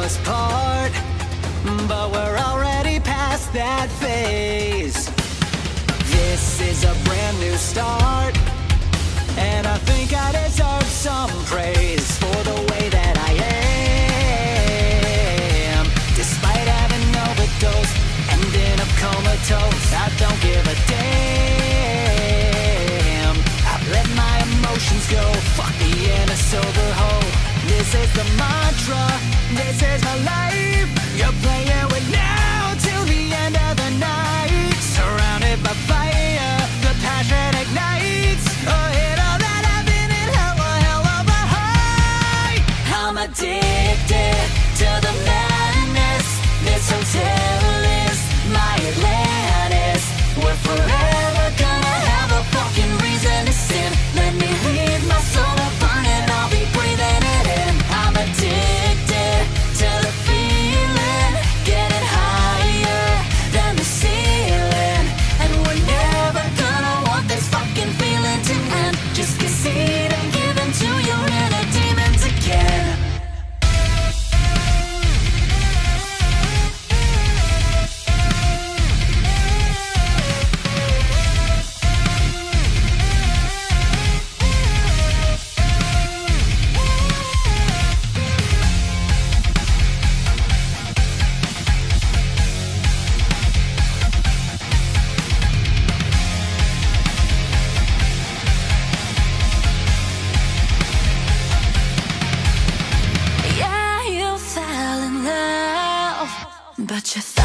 us part, but we're already past that phase. This is a brand new start, and I think I deserve some praise for the way that I am. Despite having overdosed, ending up comatose, I don't give a damn. I've let my emotions go, fuck being a sober hoe. This is the mantra, this is my life. You're playing with now till the end of the night. Surrounded by fire, the passion ignites. Oh, hit all that I've been in hell of a high. I'm addicted to the madness. This hotel is my Atlantis. We're forever gonna have a fucking reason to sin. Let me leave my soul burning, I'll be breathing it in. I'm addicted to the feeling, getting higher than the ceiling. And we're never gonna want this fucking feeling to end. Just concede and give in to your inner demons again. Yeah, you fell in love, but you